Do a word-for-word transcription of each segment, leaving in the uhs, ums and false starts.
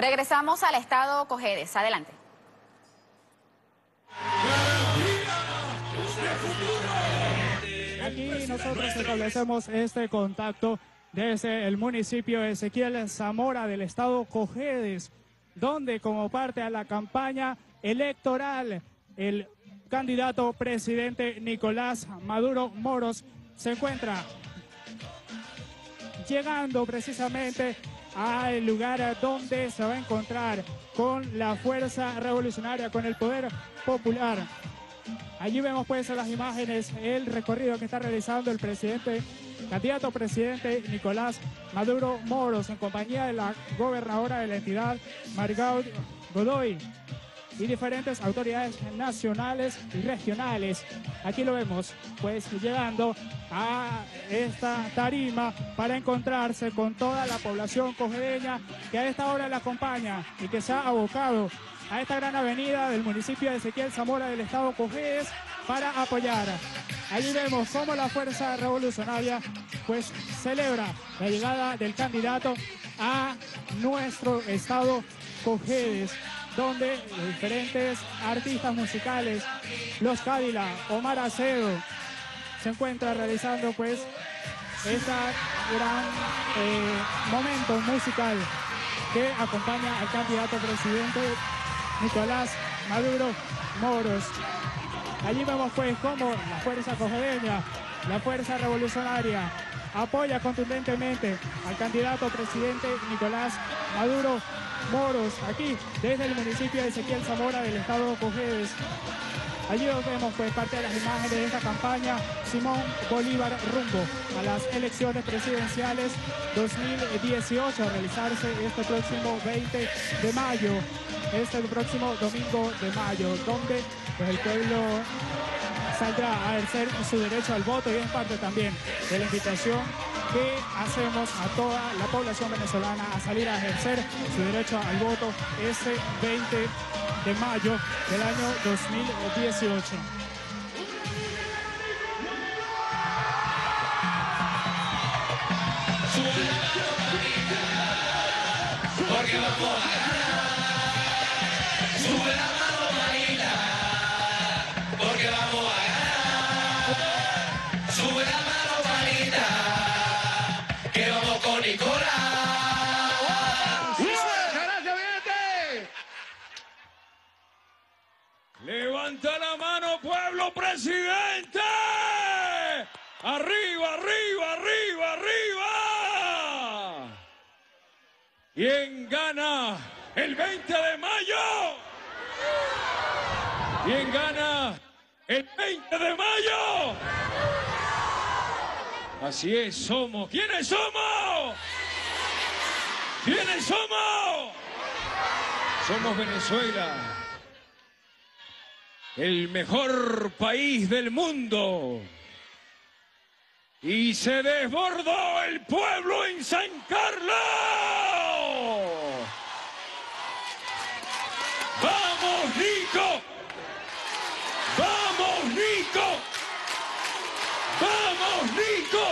Regresamos al estado Cojedes. Adelante. Aquí nosotros establecemos este contacto desde el municipio de Ezequiel Zamora del estado Cojedes, donde como parte a la campaña electoral el candidato presidente Nicolás Maduro Moros se encuentra llegando precisamente al lugar donde se va a encontrar con la fuerza revolucionaria, con el poder popular. Allí vemos pues en las imágenes el recorrido que está realizando el presidente, candidato presidente Nicolás Maduro Moros, en compañía de la gobernadora de la entidad, Margaud Godoy, y diferentes autoridades nacionales y regionales. Aquí lo vemos pues llegando a esta tarima para encontrarse con toda la población cojedeña que a esta hora le acompaña y que se ha abocado a esta gran avenida del municipio de Ezequiel Zamora del estado Cojedes para apoyar. Allí vemos cómo la fuerza revolucionaria pues celebra la llegada del candidato a nuestro estado Cojedes, donde los diferentes artistas musicales, los Cádila, Omar Acedo, se encuentra realizando pues este gran eh, momento musical que acompaña al candidato presidente Nicolás Maduro Moros. Allí vemos pues cómo la fuerza cojedeña, la fuerza revolucionaria, apoya contundentemente al candidato presidente Nicolás Maduro Moros, aquí desde el municipio de Ezequiel Zamora del estado Cojedes. Allí vemos pues parte de las imágenes de esta campaña Simón Bolívar rumbo a las elecciones presidenciales dos mil dieciocho a realizarse este próximo veinte de mayo, este próximo domingo de mayo, donde pues, el pueblo saldrá a ejercer su derecho al voto, y es parte también de la invitación que hacemos a toda la población venezolana a salir a ejercer su derecho al voto este veinte de mayo del año dos mil dieciocho. Porque vamos a ganar. Sube la mano, Marina. Porque vamos a ganar. Sube la mano, Marina. Que vamos con Nicolás. Levanta la mano, pueblo presidente. Arriba, arriba, arriba, arriba. ¿Quién gana el veinte de mayo? ¿Quién gana el veinte de mayo? Así es, somos. ¿Quiénes somos? ¿Quiénes somos? Somos Venezuela, el mejor país del mundo. Y se desbordó el pueblo en San Carlos. ¡Vamos, Nico! ¡Vamos, Nico! ¡Vamos, Nico!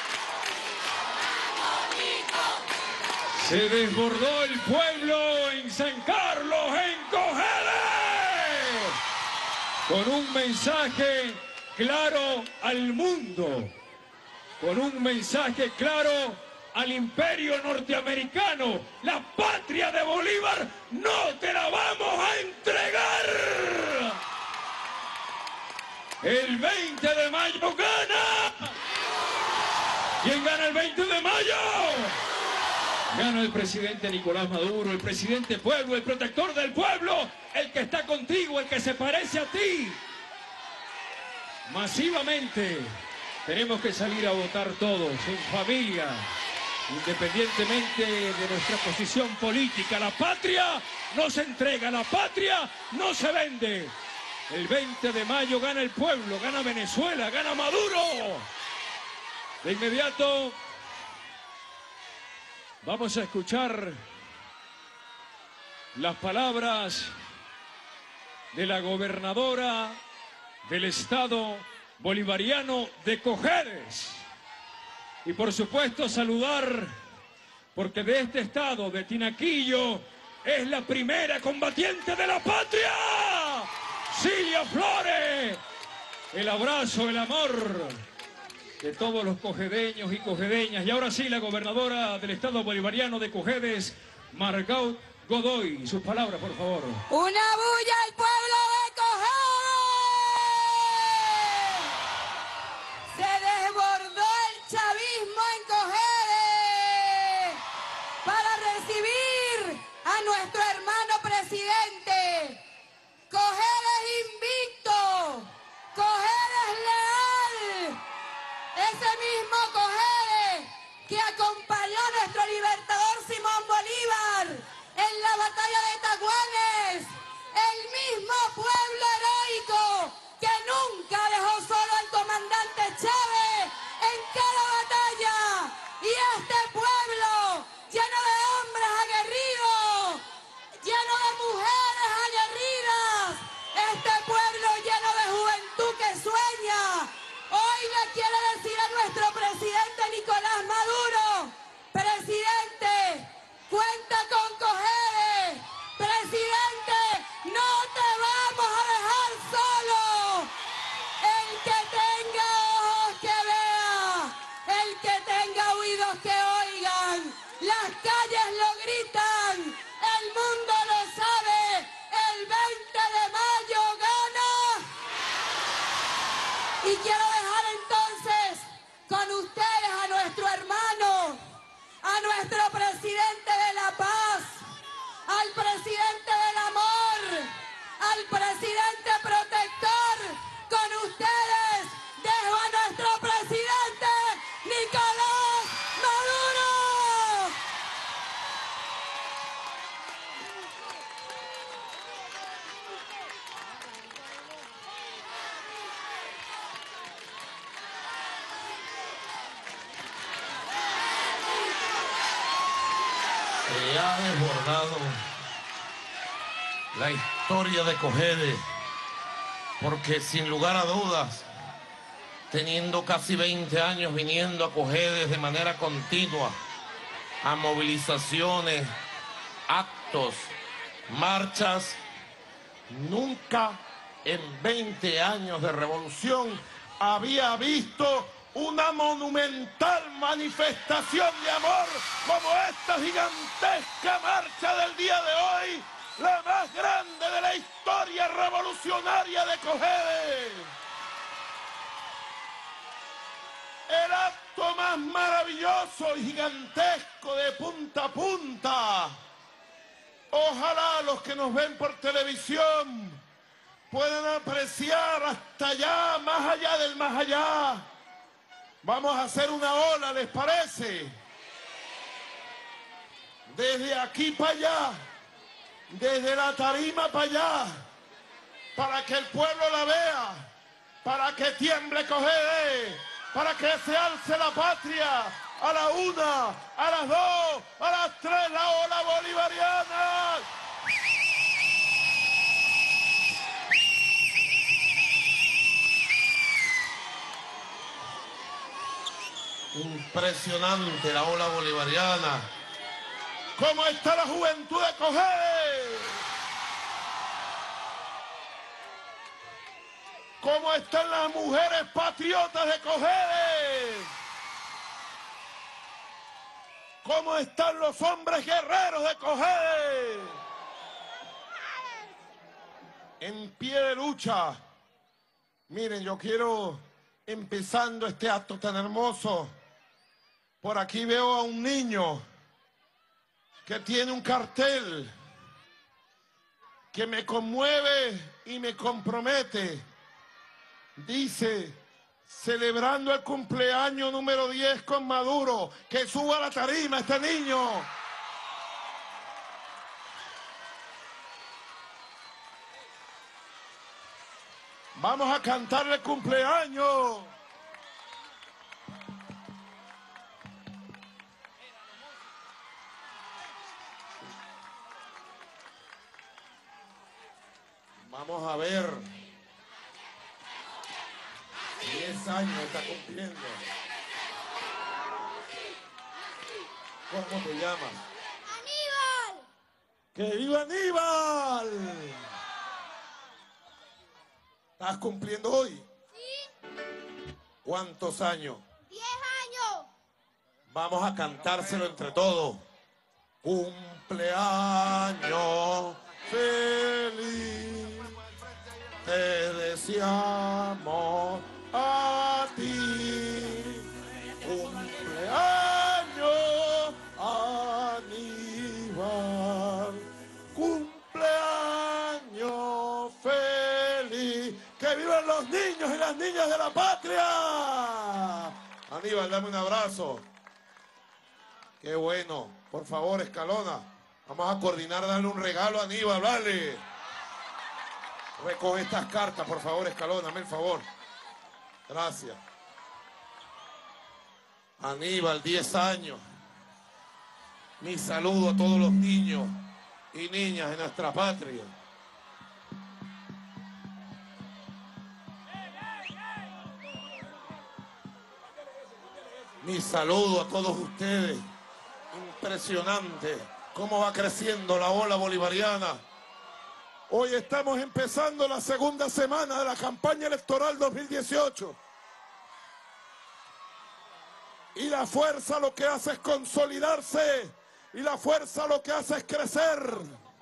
Se desbordó el pueblo en San Carlos, en Cojedes, con un mensaje claro al mundo, con un mensaje claro al imperio norteamericano: la patria de Bolívar no te la vamos a entregar. El veinte de mayo gana. ¿Quién gana el veinte de mayo? Gana el presidente Nicolás Maduro, el presidente pueblo, el protector del pueblo, el que está contigo, el que se parece a ti. Masivamente tenemos que salir a votar todos, en familia, independientemente de nuestra posición política. La patria no se entrega, la patria no se vende. El veinte de mayo gana el pueblo, gana Venezuela, gana Maduro. De inmediato vamos a escuchar las palabras de la gobernadora del estado bolivariano de Cojedes. Y por supuesto saludar, porque de este estado, de Tinaquillo, es la primera combatiente de la patria, Cilia Flores. El abrazo, el amor de todos los cojedeños y cojedeñas. Y ahora sí, la gobernadora del estado bolivariano de Cojedes, Margaut Godoy. Sus palabras, por favor. ¡Una bulla al pueblo de Cojedes! Se desbordó el chavismo en Cojedes para recibir a nuestro hermano presidente. Cojedes invicto, Cojedes leal. Ese mismo Cojedes que acompañó a nuestro libertador Simón Bolívar en la batalla de Tacuanes, el mismo pueblo heroico que nunca dejó solo al comandante Chávez en cada batalla, y este pueblo lleno de hombres aguerridos, lleno de mujeres aguerridas, este pueblo lleno de juventud que sueña, hoy le quiere decir a nuestro presidente Nicolás Maduro: presidente, cuenta con Cojedes, presidente, no te vamos a dejar solo. El que tenga ojos que vea, el que tenga oídos que oigan, las calles lo gritan, el mundo lo sabe, el veinte de mayo gana. Y quiero dejar entonces con ustedes a nuestro hermano, a nuestro presidente de la paz, al presidente del amor, al presidente protector. Con ustedes dejo a nuestro presidente Nicolás Maduro. Se ha desbordado la historia de Cojedes, porque sin lugar a dudas, teniendo casi veinte años viniendo a Cojedes de manera continua, a movilizaciones, actos, marchas, nunca en veinte años de revolución había visto una monumental manifestación de amor como esta gigantesca marcha del día de hoy, la más grande de la historia revolucionaria de Cojedes. El acto más maravilloso y gigantesco de punta a punta. Ojalá los que nos ven por televisión puedan apreciar hasta allá, más allá del más allá. Vamos a hacer una ola, ¿les parece? Desde aquí para allá, desde la tarima para allá, para que el pueblo la vea, para que tiemble Cojedes, para que se alce la patria. A la una, a las dos, a las tres, la ola bolivariana. Impresionante la ola bolivariana. ¿Cómo está la juventud de Cojedes? ¿Cómo están las mujeres patriotas de Cojedes? ¿Cómo están los hombres guerreros de Cojedes? En pie de lucha. Miren, yo quiero, empezando este acto tan hermoso, por aquí veo a un niño que tiene un cartel que me conmueve y me compromete. Dice: celebrando el cumpleaños número diez con Maduro. Que suba a la tarima este niño. Vamos a cantarle cumpleaños. Vamos a ver. diez años está cumpliendo. ¿Cómo te llamas? Aníbal. ¡Que viva Aníbal! ¿Estás cumpliendo hoy? Sí. ¿Cuántos años? Diez años. Vamos a cantárselo entre todos. Cumpleaños feliz, te deseamos a ti. Cumpleaños Aníbal, cumpleaños feliz. ¡Que vivan los niños y las niñas de la patria! Aníbal, dame un abrazo. Qué bueno. Por favor, Escalona, vamos a coordinar, darle un regalo a Aníbal, vale. Recoge estas cartas, por favor, Escalona, hazme el favor. Gracias. Aníbal, diez años. Mi saludo a todos los niños y niñas de nuestra patria. Mi saludo a todos ustedes. Impresionante cómo va creciendo la ola bolivariana. Hoy estamos empezando la segunda semana de la campaña electoral dos mil dieciocho. Y la fuerza lo que hace es consolidarse. Y la fuerza lo que hace es crecer.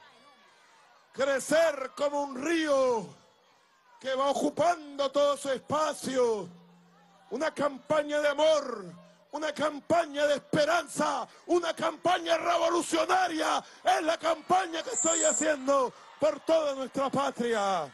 Crecer como un río que va ocupando todo su espacio. Una campaña de amor. Una campaña de esperanza, una campaña revolucionaria, es la campaña que estoy haciendo por toda nuestra patria.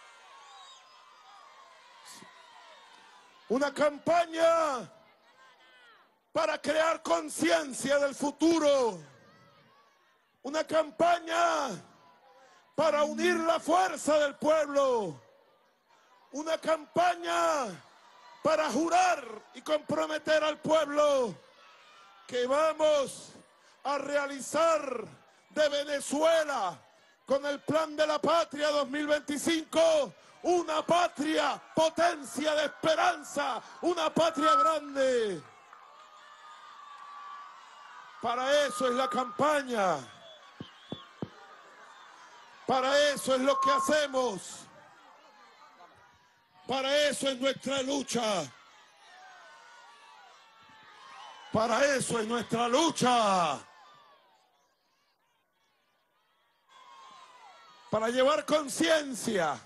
Una campaña para crear conciencia del futuro. Una campaña para unir la fuerza del pueblo. Una campaña para jurar y comprometer al pueblo que vamos a realizar de Venezuela con el Plan de la Patria dos mil veinticinco una patria potencia de esperanza, una patria grande. Para eso es la campaña, para eso es lo que hacemos. Para eso es nuestra lucha. Para eso es nuestra lucha. Para llevar conciencia.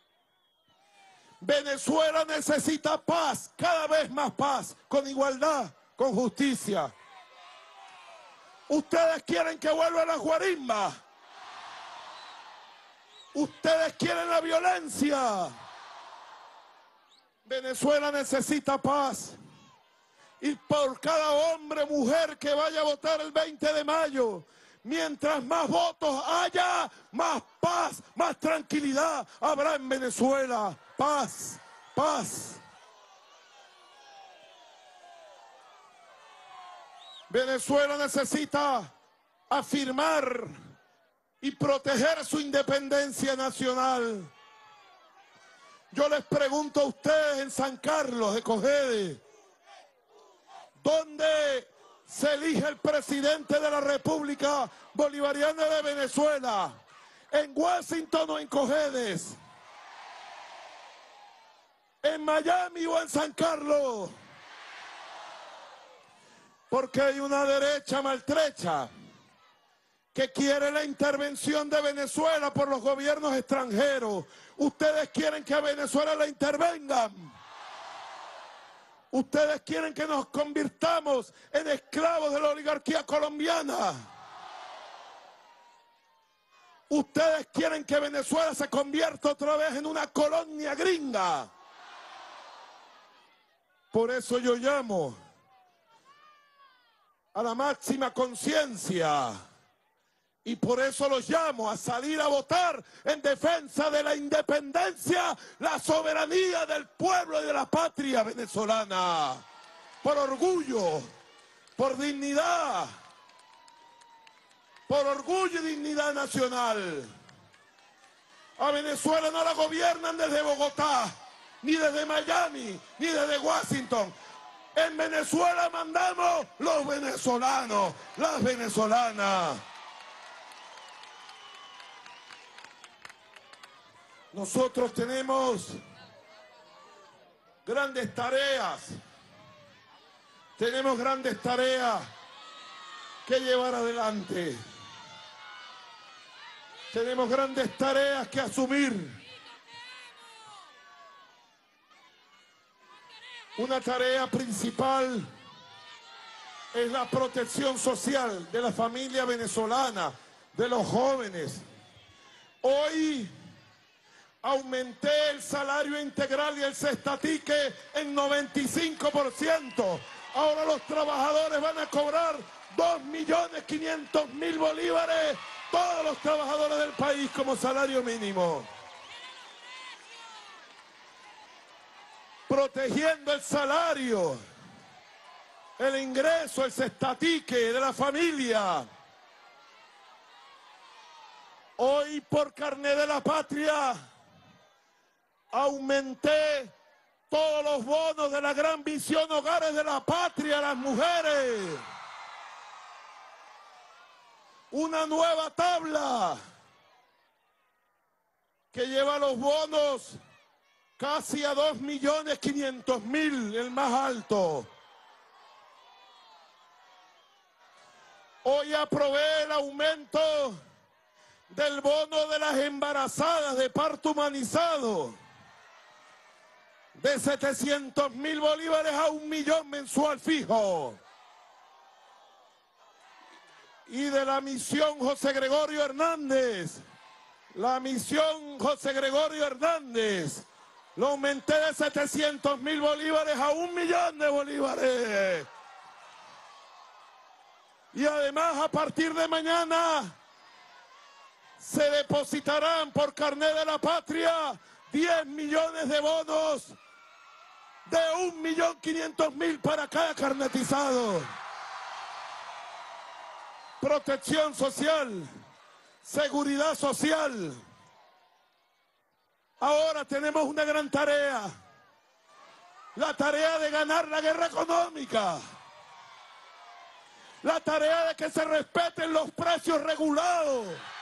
Venezuela necesita paz, cada vez más paz, con igualdad, con justicia. Ustedes quieren que vuelva la guarimba. Ustedes quieren la violencia. Venezuela necesita paz. Y por cada hombre, mujer que vaya a votar el veinte de mayo, mientras más votos haya, más paz, más tranquilidad habrá en Venezuela. Paz, paz. Venezuela necesita afirmar y proteger su independencia nacional. Yo les pregunto a ustedes en San Carlos de Cogede, ¿dónde se elige el presidente de la República Bolivariana de Venezuela? ¿En Washington o en Cojedes? ¿En Miami o en San Carlos? Porque hay una derecha maltrecha que quiere la intervención de Venezuela por los gobiernos extranjeros. Ustedes quieren que a Venezuela la intervengan. Ustedes quieren que nos convirtamos en esclavos de la oligarquía colombiana. Ustedes quieren que Venezuela se convierta otra vez en una colonia gringa. Por eso yo llamo a la máxima conciencia. Y por eso los llamo a salir a votar en defensa de la independencia, la soberanía del pueblo y de la patria venezolana. Por orgullo, por dignidad, por orgullo y dignidad nacional. A Venezuela no la gobiernan desde Bogotá, ni desde Miami, ni desde Washington. En Venezuela mandamos los venezolanos, las venezolanas. Nosotros tenemos grandes tareas, tenemos grandes tareas que llevar adelante. Tenemos grandes tareas que asumir. Una tarea principal es la protección social de la familia venezolana, de los jóvenes. Hoy aumenté el salario integral y el cestatique en noventa y cinco por ciento. Ahora los trabajadores van a cobrar dos millones quinientos mil bolívares, todos los trabajadores del país como salario mínimo. Protegiendo el salario, el ingreso, el cestatique de la familia. Hoy por carné de la patria aumenté todos los bonos de la gran visión Hogares de la Patria a las mujeres. Una nueva tabla que lleva los bonos casi a dos millones quinientos mil, el más alto. Hoy aprobé el aumento del bono de las embarazadas de parto humanizado de setecientos mil bolívares a un millón mensual fijo. Y de la misión José Gregorio Hernández, la misión José Gregorio Hernández, lo aumenté de setecientos mil bolívares a un millón de bolívares. Y además, a partir de mañana, se depositarán por carné de la patria diez millones de bonos de un millón quinientos mil para cada carnetizado. Protección social, seguridad social. Ahora tenemos una gran tarea, la tarea de ganar la guerra económica, la tarea de que se respeten los precios regulados.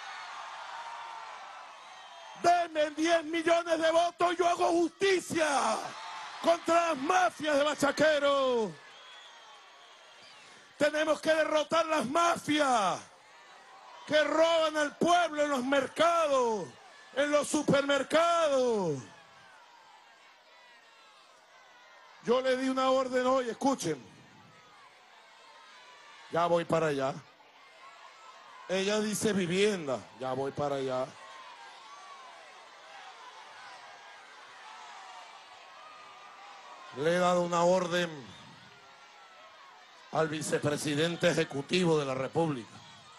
Denme diez millones de votos y yo hago justicia contra las mafias de bachaqueros. Tenemos que derrotar las mafias que roban al pueblo en los mercados, en los supermercados. Yo le di una orden hoy, escuchen. Ya voy para allá. Ella dice vivienda, ya voy para allá. Le he dado una orden al vicepresidente ejecutivo de la República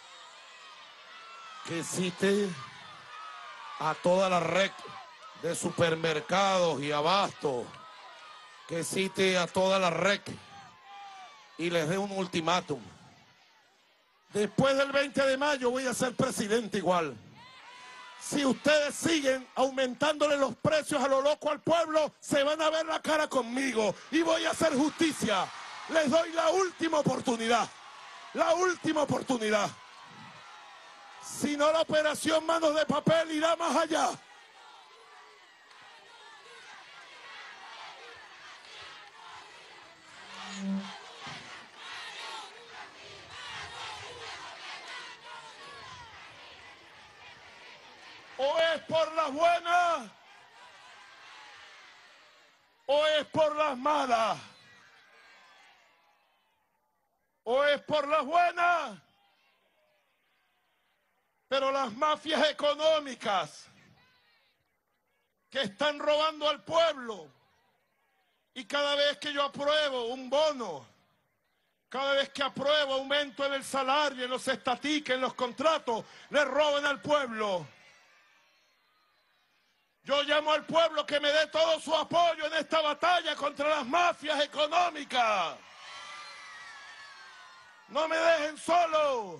que cite a toda la red de supermercados y abastos, que cite a toda la red y les dé un ultimátum. Después del veinte de mayo voy a ser presidente igual. Si ustedes siguen aumentándole los precios a lo loco al pueblo, se van a ver la cara conmigo y voy a hacer justicia. Les doy la última oportunidad, la última oportunidad. Si no, la operación Manos de Papel irá más allá. O es por las buenas, o es por las malas. O es por las buenas, pero las mafias económicas que están robando al pueblo, y cada vez que yo apruebo un bono, cada vez que apruebo aumento en el salario, en los estatiques, en los contratos, le roban al pueblo. Yo llamo al pueblo que me dé todo su apoyo en esta batalla contra las mafias económicas. No me dejen solo.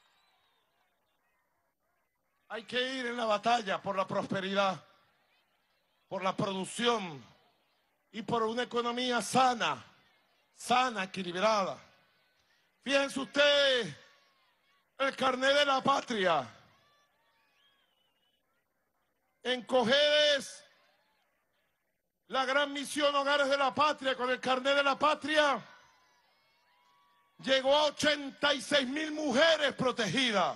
Hay que ir en la batalla por la prosperidad, por la producción y por una economía sana, sana, equilibrada. Fíjense ustedes el carné de la patria. En Cojedes, la gran misión Hogares de la Patria, con el carnet de la patria, llegó a ochenta y seis mil mujeres protegidas.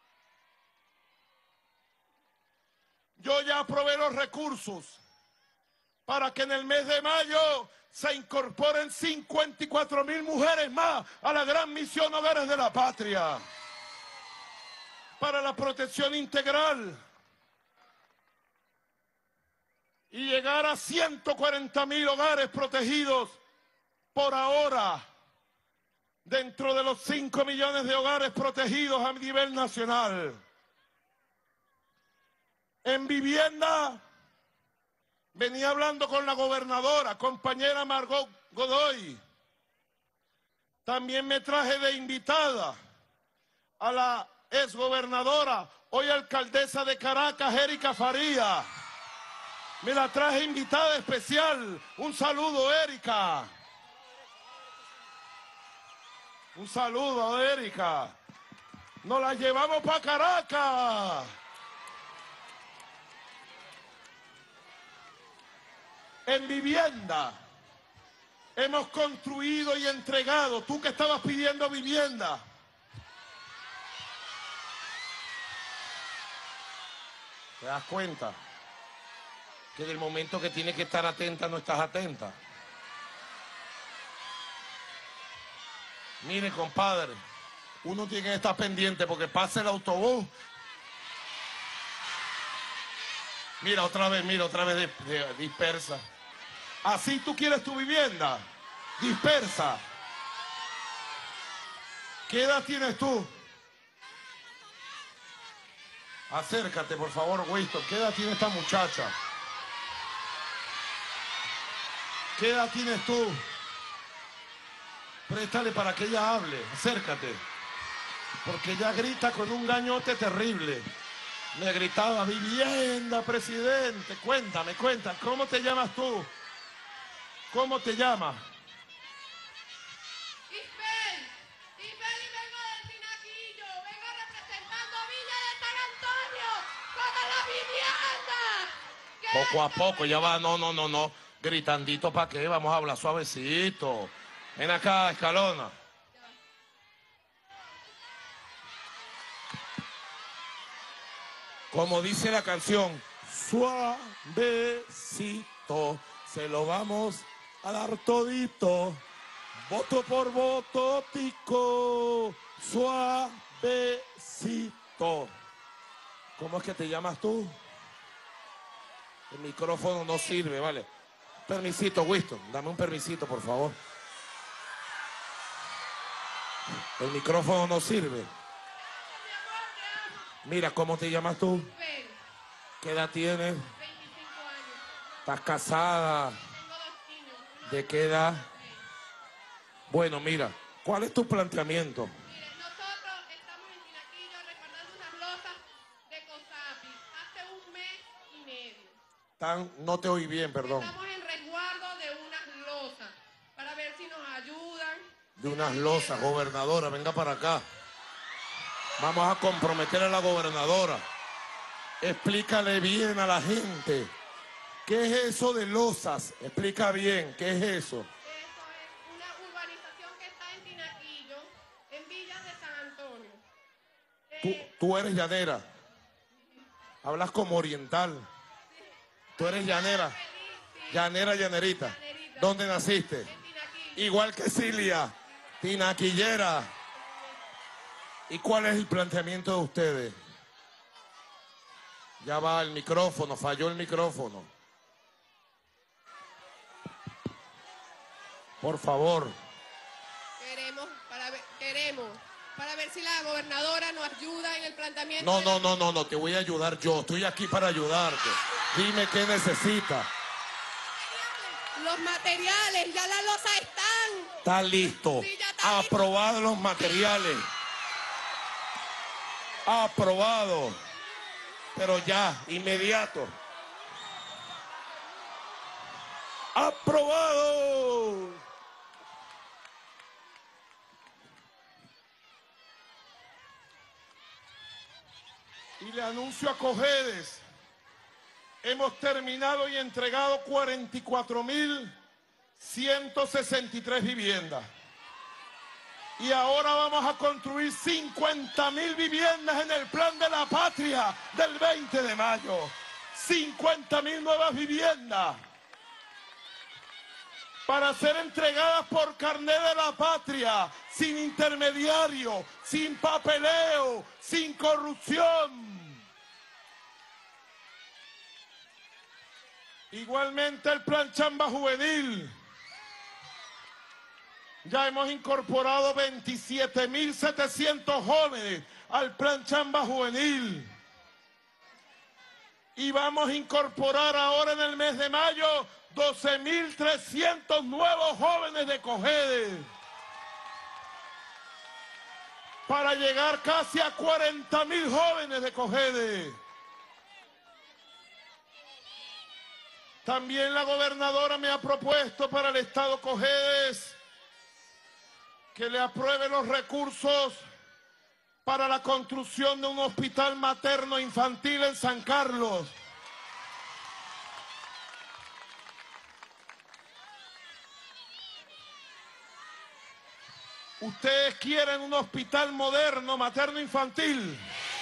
Yo ya aprobé los recursos para que en el mes de mayo se incorporen cincuenta y cuatro mil mujeres más a la gran misión Hogares de la Patria, para la protección integral, y llegar a ciento cuarenta mil hogares protegidos por ahora, dentro de los cinco millones de hogares protegidos a nivel nacional. En vivienda, venía hablando con la gobernadora, compañera Margot Godoy. También me traje de invitada a la exgobernadora, hoy alcaldesa de Caracas, Erika Faría. Me la traje invitada especial. Un saludo, Erika. Un saludo, Erika. Nos la llevamos para Caracas. En vivienda, hemos construido y entregado. Tú que estabas pidiendo vivienda. ¿Te das cuenta? Que del momento que tienes que estar atenta, no estás atenta. Mire, compadre, uno tiene que estar pendiente porque pasa el autobús. Mira, otra vez, mira, otra vez de, de, dispersa. Así tú quieres tu vivienda, dispersa. ¿Qué edad tienes tú? Acércate, por favor, Winston. ¿Qué edad tiene esta muchacha? ¿Qué edad tienes tú? Préstale para que ella hable. Acércate. Porque ella grita con un gañote terrible. Me gritaba, vivienda, presidente. Cuéntame, cuéntame. ¿Cómo te llamas tú? ¿Cómo te llamas? Isbel. Isbel y vengo del Tinaquillo. Vengo representando Villa de San Antonio para la vivienda. Poco a poco, ya va. No, no, no, no. Gritandito, ¿para qué? Vamos a hablar suavecito. Ven acá, Escalona. Como dice la canción, suavecito, se lo vamos a dar todito. Voto por voto, tico, suavecito. ¿Cómo es que te llamas tú? El micrófono no sirve, ¿vale? Permisito, Winston, dame un permisito, por favor. El micrófono no sirve. Mira, ¿cómo te llamas tú? Isbel. ¿Qué edad tienes? veinticinco años. ¿Estás casada? Tengo dos niños. ¿De qué edad? Bueno, mira, ¿cuál es tu planteamiento? Mire, nosotros estamos en Tinaquillo reparando unas losas de COSAPI hace un mes y medio. Tan, no te oí bien, perdón. Estamos en resguardo de unas losas para ver si nos ayudan. De unas losas, gobernadora, venga para acá. Vamos a comprometer a la gobernadora. Explícale bien a la gente. ¿Qué es eso de losas? Explica bien, ¿qué es eso? Eso es una urbanización que está en Tinaquillo, en Villas de San Antonio. Tú, Eh, tú eres llanera. Hablas como oriental. Tú eres llanera. feliz, sí, Llanera, llanerita. Llanerita. ¿Dónde naciste? en Tinaquillo. Igual que Cilia, tinaquillera. ¿Y cuál es el planteamiento de ustedes? Ya va el micrófono, falló el micrófono. Por favor. Queremos para ver, queremos para ver si la gobernadora nos ayuda en el planteamiento. No, de no, la- no, no, no, te voy a ayudar yo. Estoy aquí para ayudarte. Dime qué necesitas. Los materiales, ya las losas están. Está listo. Sí, ya está listo. Aprobado los materiales. Aprobado. Pero ya, inmediato. Aprobado. Y le anuncio a Cojedes hemos terminado y entregado cuarenta y cuatro mil ciento sesenta y tres viviendas. Y ahora vamos a construir cincuenta mil viviendas en el Plan de la Patria del veinte de mayo. cincuenta mil nuevas viviendas para ser entregadas por carnet de la patria, sin intermediario, sin papeleo, sin corrupción. Igualmente el Plan Chamba Juvenil. Ya hemos incorporado veintisiete mil setecientos jóvenes al Plan Chamba Juvenil. Y vamos a incorporar ahora en el mes de mayo doce mil trescientos nuevos jóvenes de COGEDE. Para llegar casi a cuarenta mil jóvenes de COGEDE. También la gobernadora me ha propuesto para el estado Cojedes que le apruebe los recursos para la construcción de un hospital materno infantil en San Carlos. ¿Ustedes quieren un hospital moderno, materno infantil?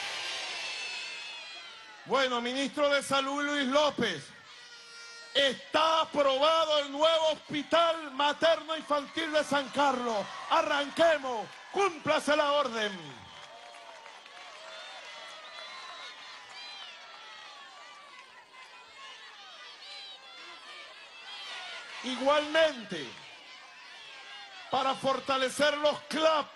Bueno, ministro de Salud Luis López, está aprobado el nuevo hospital materno infantil de San Carlos. Arranquemos, cúmplase la orden. Igualmente, para fortalecer los C L A P,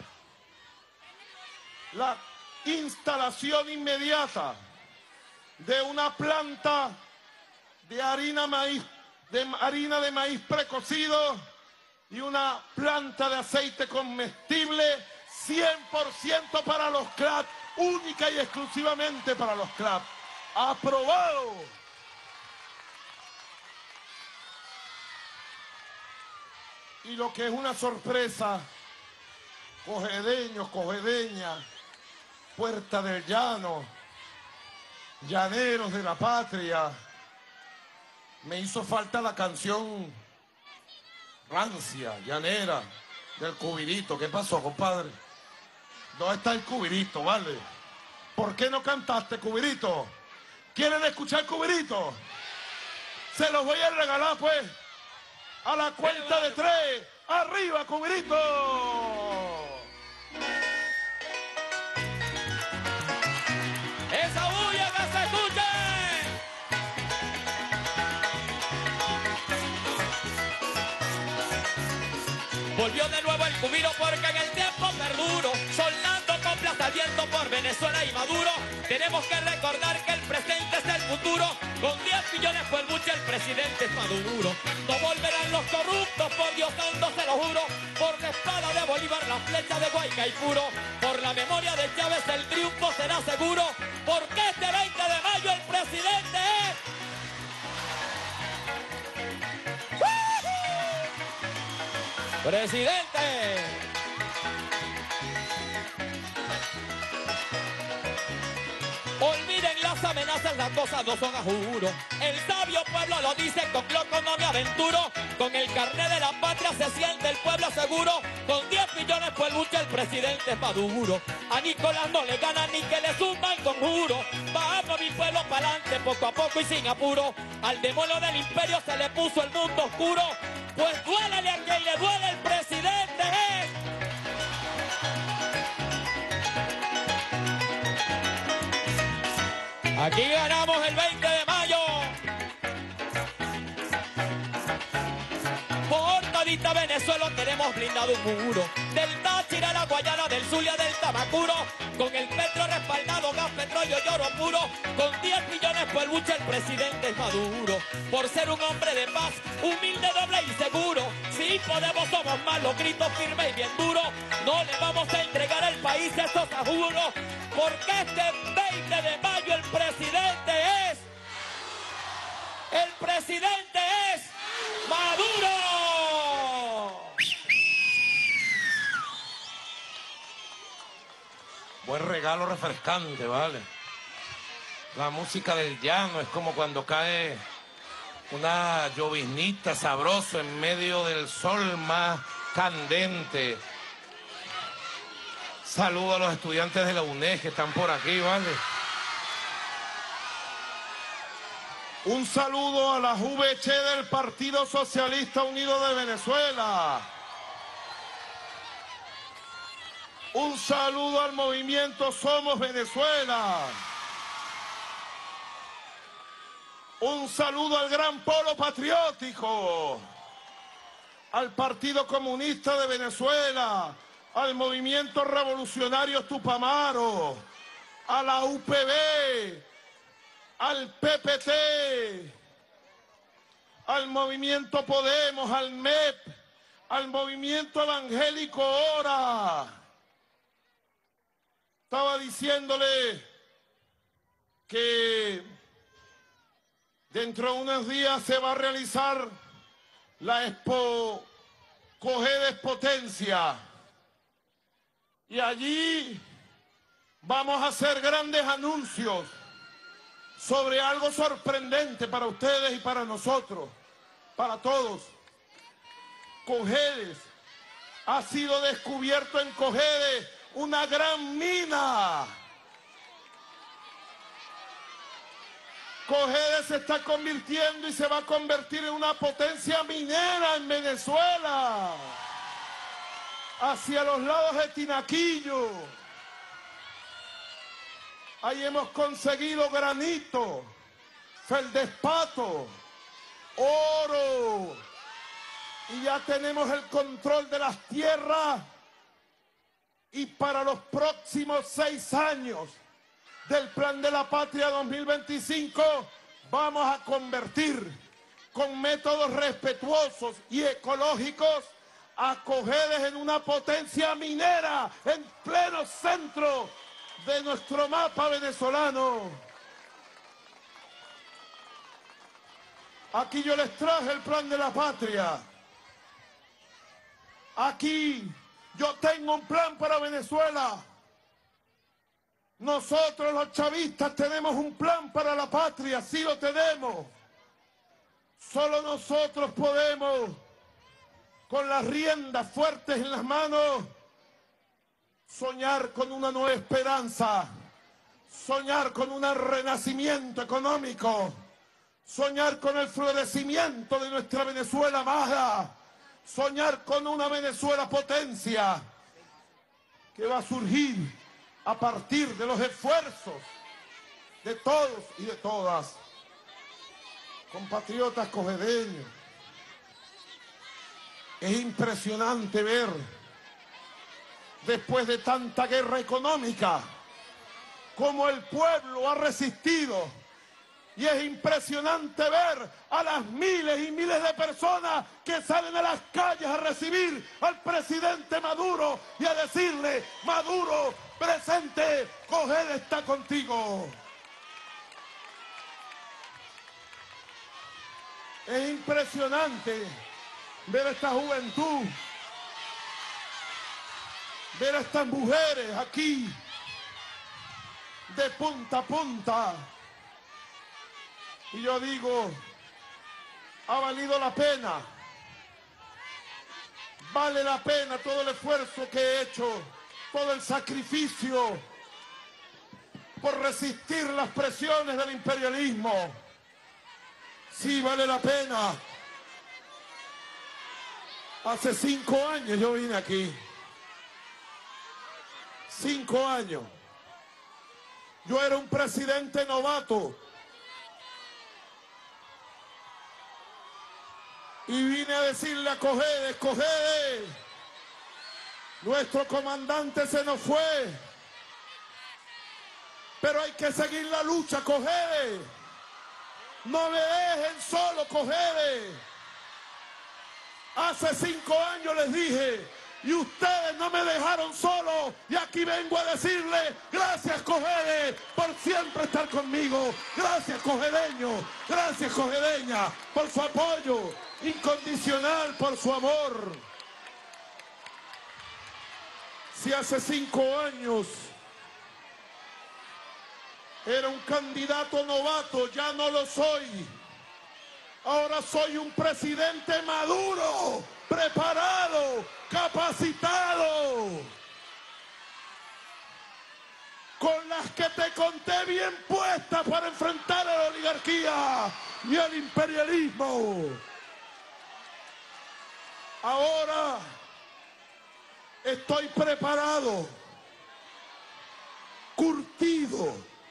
la instalación inmediata de una planta de harina, maíz, de harina de maíz precocido y una planta de aceite comestible cien por ciento para los C L A P, única y exclusivamente para los C L A P. ¡Aprobado! Y lo que es una sorpresa, cojedeños, cojedeñas, Puerta del Llano, llaneros de la patria, me hizo falta la canción rancia, llanera, del Cubirito. ¿Qué pasó, compadre? ¿Dónde está el Cubirito, vale? ¿Por qué no cantaste, Cubirito? ¿Quieren escuchar Cubirito? Se los voy a regalar, pues. A la cuenta de tres. ¡Arriba, Cubirito! ¡Esa bulla que se escuche! Volvió de nuevo el Cubiro porque en el tiempo perduro, solando coplas al viento por Venezuela y Maduro. Tenemos que recordar que el presente es el futuro. Con diez millones fue el buche, el presidente es Maduro. No volverán los corruptos, por Dios santo se lo juro. Por la espada de Bolívar, la flecha de Guaycaipuro. Por la memoria de Chávez el triunfo será seguro. Porque este veinte de mayo el presidente es... ¡Presidente! Olviden las amenazas, las cosas no son a juro. El sabio pueblo lo dice, con loco no me aventuro. Con el carnet de la patria se siente el pueblo seguro. Con diez millones fue el buche, el presidente es Maduro. A Nicolás no le gana ni que le suman conjuro. Vamos mi pueblo pa'lante, poco a poco y sin apuro. Al demonio del imperio se le puso el mundo oscuro. Pues duélale a quien le duele, el presidente es... Aquí ganamos el veinte de mayo. Por todita Venezuela tenemos blindado un muro. Del Táchira a la Guayana, del Zulia, del Tamacuro. Con el petro respaldado, gas, petróleo y oro puro. Con diez millones fue el buche, el presidente es Maduro. Por ser un hombre de paz, humilde, doble y seguro. Si podemos somos más, los gritos firmes y bien duros. No le vamos a entregar el país, eso se juro. Porque este veinte de mayo el presidente es... El presidente es Maduro. Buen regalo refrescante, vale. La música del llano es como cuando cae una lloviznita sabroso en medio del sol más candente. Saludo a los estudiantes de la U N E D que están por aquí, ¿vale? Un saludo a la U V C del Partido Socialista Unido de Venezuela. Un saludo al movimiento Somos Venezuela. Un saludo al gran polo patriótico, al Partido Comunista de Venezuela, al Movimiento Revolucionario Tupamaro, a la U P B, al P P T, al Movimiento Podemos, al M E P, al Movimiento Evangélico Hora. Estaba diciéndole que dentro de unos días se va a realizar la Expo Cojedes Potencia. Y allí vamos a hacer grandes anuncios sobre algo sorprendente para ustedes y para nosotros, para todos. Cojedes ha sido descubierto en Cojedes una gran mina. Cojedes se está convirtiendo y se va a convertir en una potencia minera en Venezuela, hacia los lados de Tinaquillo. Ahí hemos conseguido granito, feldespato, oro, y ya tenemos el control de las tierras. Y para los próximos seis años del Plan de la Patria dos mil veinticinco vamos a convertir con métodos respetuosos y ecológicos a Cojedes en una potencia minera en pleno centro de nuestro mapa venezolano. Aquí yo les traje el Plan de la Patria. Aquí yo tengo un plan para Venezuela. Nosotros los chavistas tenemos un plan para la patria, sí lo tenemos. Solo nosotros podemos, con las riendas fuertes en las manos, soñar con una nueva esperanza, soñar con un renacimiento económico, soñar con el florecimiento de nuestra Venezuela amada, soñar con una Venezuela potencia que va a surgir a partir de los esfuerzos de todos y de todas. Compatriotas cojedeños, es impresionante ver, después de tanta guerra económica, cómo el pueblo ha resistido. Y es impresionante ver a las miles y miles de personas que salen a las calles a recibir al presidente Maduro y a decirle: Maduro, presente, Cojedes está contigo. Es impresionante ver a esta juventud, ver a estas mujeres aquí, de punta a punta. Y yo digo, ha valido la pena, vale la pena todo el esfuerzo que he hecho, todo el sacrificio por resistir las presiones del imperialismo. Sí, vale la pena. Hace cinco años yo vine aquí, cinco años. Yo era un presidente novato. Y vine a decirle a Cojedes: Cojedes, nuestro comandante se nos fue, pero hay que seguir la lucha, Cojedes. No me dejen solo, Cojedes. Hace cinco años les dije, y ustedes no me dejaron solo, y aquí vengo a decirle: gracias, Cojedes, por siempre estar conmigo. Gracias, cojedeño, gracias, cojedeña, por su apoyo incondicional, por su amor. Si hace cinco años Era un candidato novato, ya no lo soy. Ahora soy un presidente maduro, preparado, capacitado. Con las que te conté bien puestas para enfrentar a la oligarquía y al imperialismo. Ahora estoy preparado, curtido,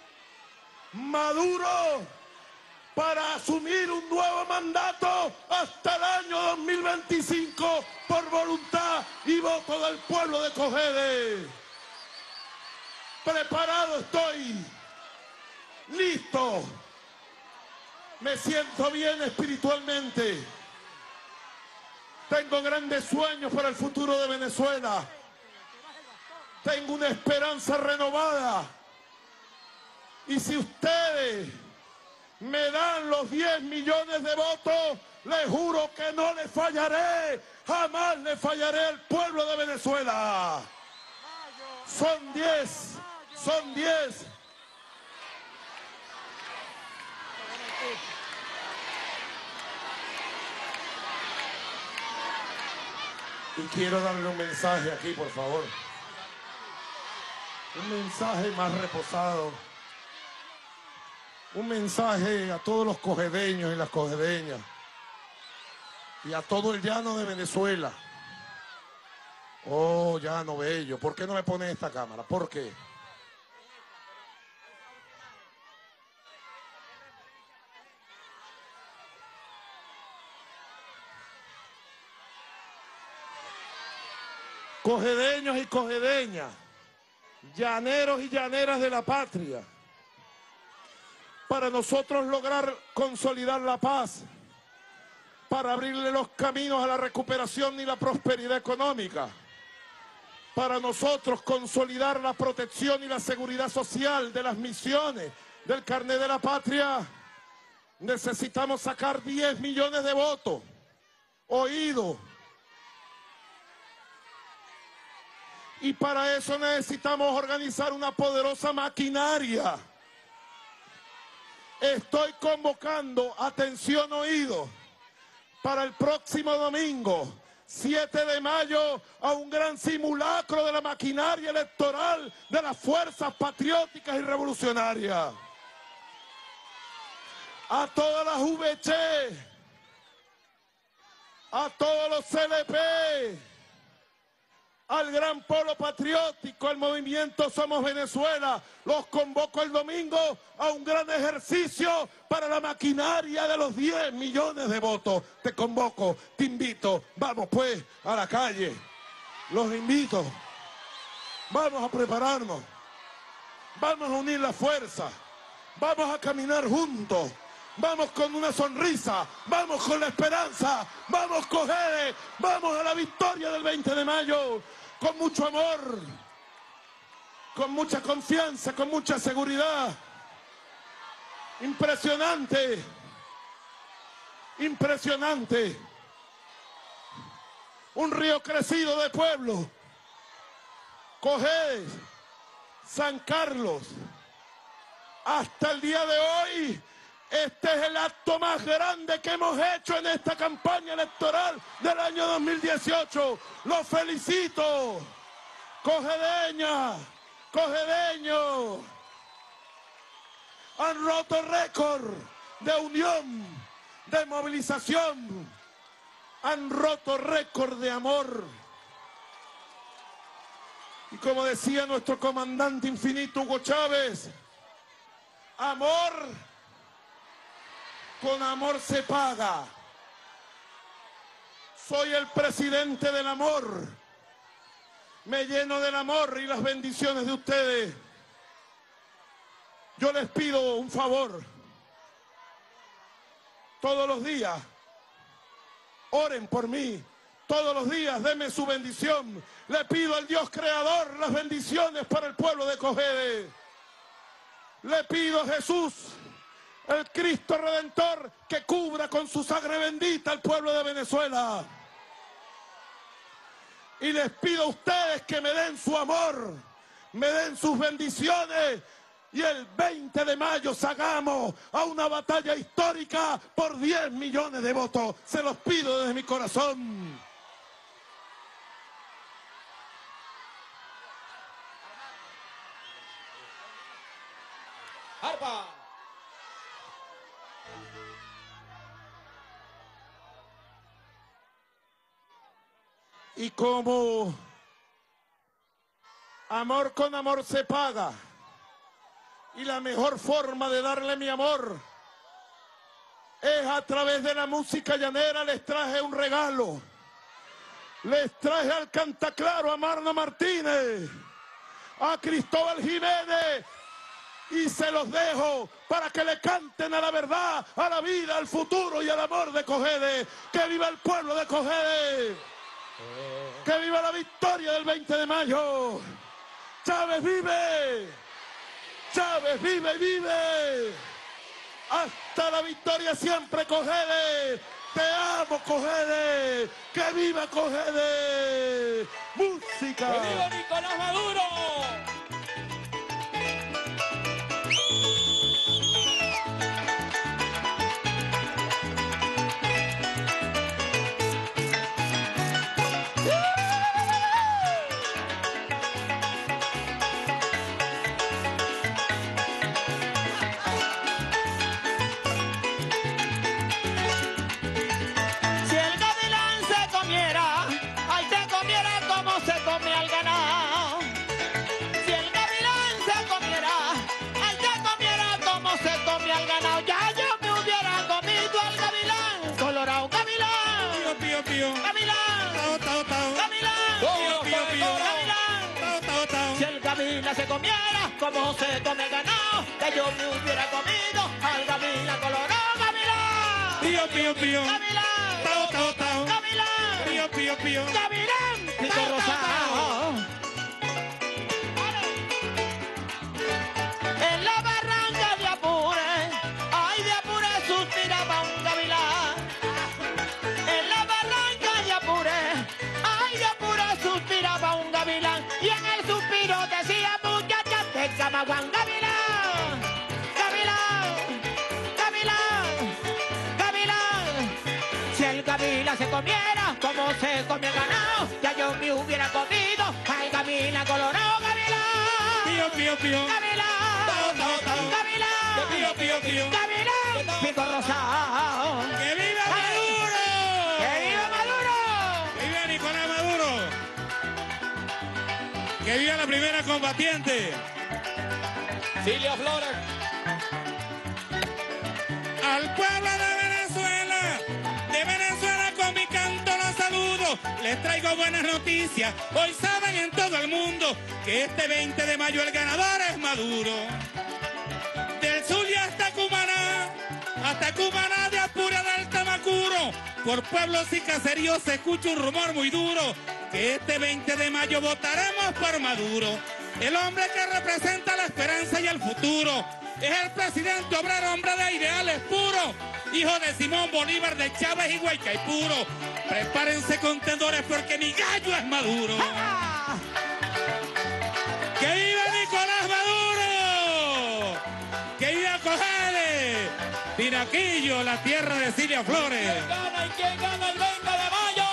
maduro para asumir un nuevo mandato hasta el año dos mil veinticinco por voluntad y voto del pueblo de Cojedes. Preparado estoy, listo, me siento bien espiritualmente, tengo grandes sueños para el futuro de Venezuela, tengo una esperanza renovada y si ustedes me dan los diez millones de votos, les juro que no le fallaré, jamás le fallaré al pueblo de Venezuela. Son diez. Son diez. Y quiero darle un mensaje aquí, por favor. Un mensaje más reposado. Un mensaje a todos los cojedeños y las cojedeñas. Y a todo el llano de Venezuela. Oh, llano bello. ¿Por qué no me ponen esta cámara? ¿Por qué? Cojedeños y cojedeñas, llaneros y llaneras de la patria, para nosotros lograr consolidar la paz, para abrirle los caminos a la recuperación y la prosperidad económica, para nosotros consolidar la protección y la seguridad social de las misiones del carnet de la patria, necesitamos sacar diez millones de votos, oídos. Y para eso necesitamos organizar una poderosa maquinaria. Estoy convocando, atención oído, para el próximo domingo, siete de mayo, a un gran simulacro de la maquinaria electoral de las fuerzas patrióticas y revolucionarias. A todas las V C, a todos los C L P, al gran polo patriótico, al movimiento Somos Venezuela, los convoco el domingo a un gran ejercicio para la maquinaria de los diez millones de votos. Te convoco, te invito, vamos pues a la calle, los invito, vamos a prepararnos, vamos a unir la fuerza, vamos a caminar juntos. Vamos con una sonrisa, vamos con la esperanza, vamos Cojedes, vamos a la victoria del veinte de mayo, con mucho amor, con mucha confianza, con mucha seguridad. Impresionante, impresionante. Un río crecido de pueblo, Cojedes, San Carlos, hasta el día de hoy. Este es el acto más grande que hemos hecho en esta campaña electoral del año dos mil dieciocho. Los felicito, cojedeñas, cojedeños. Han roto récord de unión, de movilización. Han roto récord de amor. Y como decía nuestro comandante infinito Hugo Chávez, amor con amor se paga. Soy el presidente del amor. Me lleno del amor y las bendiciones de ustedes. Yo les pido un favor. Todos los días, oren por mí. Todos los días, denme su bendición. Le pido al Dios Creador las bendiciones para el pueblo de Cojedes. Le pido a Jesús, el Cristo Redentor, que cubra con su sangre bendita al pueblo de Venezuela. Y les pido a ustedes que me den su amor, me den sus bendiciones y el veinte de mayo salgamos a una batalla histórica por diez millones de votos. Se los pido desde mi corazón. Arpa. Y como amor con amor se paga, y la mejor forma de darle mi amor es a través de la música llanera, les traje un regalo. Les traje al Cantaclaro a Marna Martínez, a Cristóbal Jiménez, y se los dejo para que le canten a la verdad, a la vida, al futuro y al amor de Cojedes. ¡Que viva el pueblo de Cojedes! ¡Que viva la victoria del veinte de mayo! ¡Chávez vive! ¡Chávez vive, vive! ¡Hasta la victoria siempre, Cojedes! ¡Te amo, Cojedes! ¡Que viva Cojedes! ¡Música! ¡Que viva Nicolás Maduro! Se comiera como se come ganado, que yo me hubiera comido al gavilán colorado. Gavilán, pío, pío, pío, gavilán, tao, tao, tao, gavilán, pío, pío, pío, gavilán, pico rosado. En la barranca de Apure, ay de Apure suspiraba un gavilán. En la barranca de Apure, ay de Apure suspiraba un gavilán. Y en el suspiro decía Camaguán, Gavilán, Gavilán, Gavilán, Gavilán. Si el gavilán se comiera como se come el ganado, ya yo me hubiera comido al gavilán colorado. Gavilán, pío, pío, pío, Gavilán, tao, tao, tao, Gavilán, pío, pío, pío, Gavilán, pico rosado. ¡Que viva Maduro! ¡Que viva Maduro! ¡Que viva Nicolás Maduro! ¡Que viva la primera combatiente! Silvia Flores. Al pueblo de Venezuela, de Venezuela con mi canto los saludo. Les traigo buenas noticias. Hoy saben en todo el mundo que este veinte de mayo el ganador es Maduro. Del Zulia hasta Cumaná, hasta Cumaná de Apure del Tamacuro. Por pueblos y caseríos se escucha un rumor muy duro que este veinte de mayo votaremos por Maduro. El hombre que representa la esperanza y el futuro es el presidente obrero, hombre de ideales puros, hijo de Simón Bolívar, de Chávez y Guaycaipuro. Prepárense contendores porque mi gallo es Maduro. ¡Que viva Nicolás Maduro! ¡Que viva Cojedes! Tinaquillo, la tierra de Silvia Flores. ¿Quién gana y quién gana el veinte de mayo?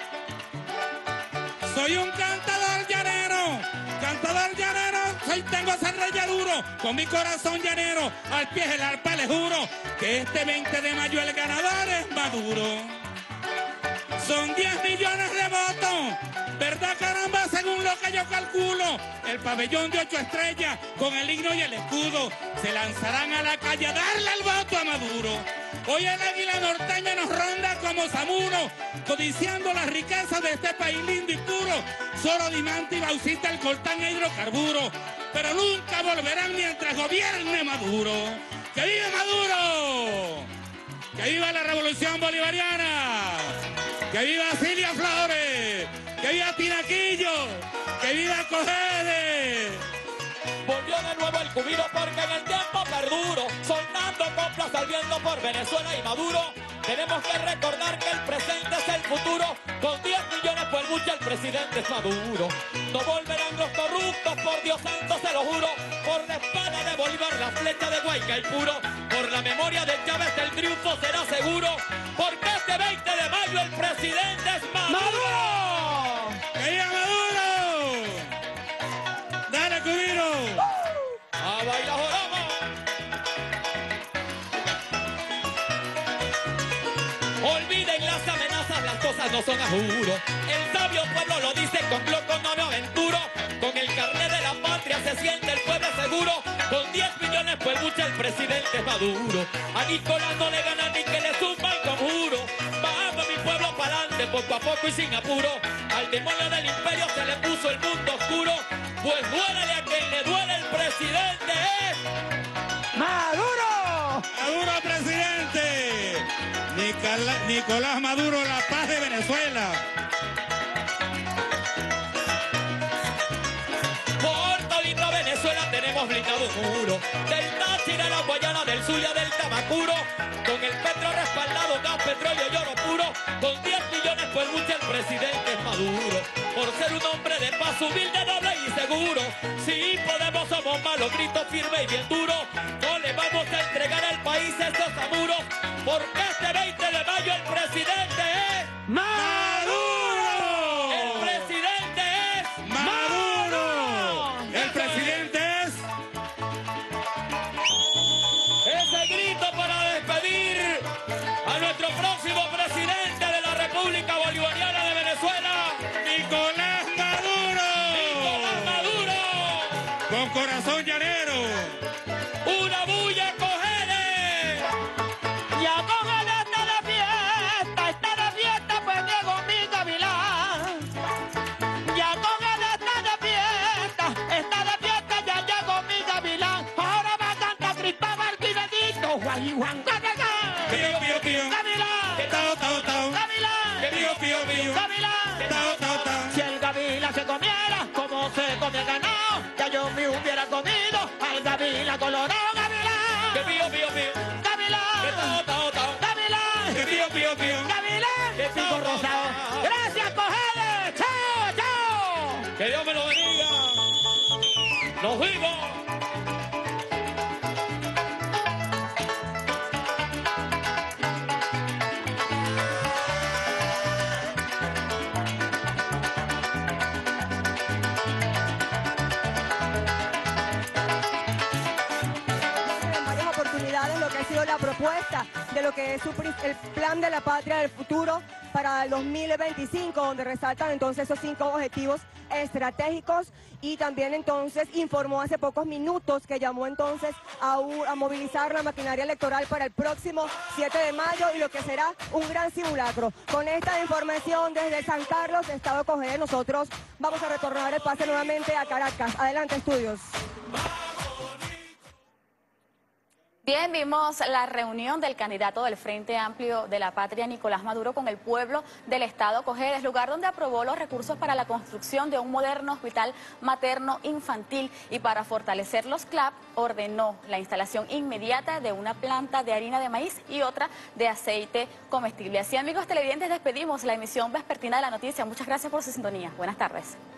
Soy un cantador llanero, cantador llanero, soy tengo ese rey duro, con mi corazón llanero, al pie del arpa les juro, que este veinte de mayo el ganador es Maduro. Son diez millones de votos, ¿verdad caramba? Según lo que yo calculo, el pabellón de ocho estrellas, con el himno y el escudo, se lanzarán a la calle a darle el voto a Maduro. Hoy el águila norteña nos ronda como Zamuro, codiciando las riquezas de este país lindo y puro. Solo diamante y bauxita, el coltán e hidrocarburo, pero nunca volverán mientras gobierne Maduro. ¡Que viva Maduro! ¡Que viva la revolución bolivariana! ¡Que viva Silvia Flores! ¡Que viva Tinaquillo! ¡Que viva Cojedes! Volvió de nuevo el cubiro porque en el tiempo perduro, soltando coplas al viento por Venezuela y Maduro. Tenemos que recordar que el presente es el futuro, con diez millones por el buche el presidente es Maduro. No volverán los corruptos, por Dios santo se lo juro. Por la espada de Bolívar, la flecha de Guayca y puro. Por la memoria de Chávez el triunfo será seguro. Porque este veinte de mayo el presidente es Maduro. ¡Maduro! ¡Que viva Maduro! ¡Dale, Cubiro! ¡A bailar jorama! Olviden las amenazas, las cosas no son a juro. El sabio pueblo lo dice, con loco no me aventuro. Con el carnet de la patria se siente el pueblo seguro. Con diez millones pues lucha el presidente es Maduro. A Nicolás no le gana ni que le zumba el conjuro. Vamos mi pueblo para adelante, poco a poco y sin apuro. Al demonio del imperio se le puso el mundo oscuro. Pues duélale a quien le duele, el presidente es ¡Maduro! ¡Maduro, presidente! Nicolás, Nicolás Maduro, la paz de Venezuela. Por todita Venezuela tenemos blindado un muro. Del Táchira a la Guayana, del Zulia, del Tamacuro. Con el petro respaldado, gas, petróleo y oro puro. Con diez millones por lucha el presidente es Maduro. Por ser un hombre de paz, humilde, noble y seguro. Si podemos, somos malos, grito firme y bien duro. No le vamos a entregar al país estos amuros. Porque este veinte de mayo el presidente es ¡Maduro! El presidente es ¡Maduro! El presidente es... Ese grito para despedir a nuestro próximo presidente de la República Bolivariana de Venezuela, Nicolás Maduro. Nicolás Maduro. Con corazón llanero. Una bulla, Cojedes. Ya Cojedes está de fiesta, está de fiesta, pues llegó mi gavilán. Ya Cojedes está de fiesta, está de fiesta, ya llegó mi gavilán. Ahora va a cantar Cristóbal Guinedito, Juan y Juan Gavilán. Pío, pío, pío. Gavilán, Tao, tao, tao. Gavilán, Pío, pío, pío. Gavilán. Tao, tao, tao. Si el Gavila se comiera como se come el ganado, ya yo me hubiera comido al Gavila colorado, Gavilán. Que pío, pío, pío. Que Gavilán, tao, tao, tao. Gavilán. Que pío, pío, pío. Gavilán, pico rosado. Gracias, Cojedes. Chao, chao. Que Dios me lo bendiga. Nos vimos. En varias oportunidades lo que ha sido la propuesta de lo que es su pri- el plan de la patria del futuro para el dos mil veinticinco, donde resaltan entonces esos cinco objetivos estratégicos, y también entonces informó hace pocos minutos que llamó entonces a, u- a movilizar la maquinaria electoral para el próximo siete de mayo y lo que será un gran simulacro. Con esta información desde San Carlos, Estado Cojedes, nosotros vamos a retornar el pase nuevamente a Caracas. Adelante, estudios. Bien, vimos la reunión del candidato del Frente Amplio de la Patria, Nicolás Maduro, con el pueblo del estado Cojedes, lugar donde aprobó los recursos para la construcción de un moderno hospital materno infantil, y para fortalecer los C L A P ordenó la instalación inmediata de una planta de harina de maíz y otra de aceite comestible. Así, amigos televidentes, despedimos la emisión vespertina de la noticia. Muchas gracias por su sintonía. Buenas tardes.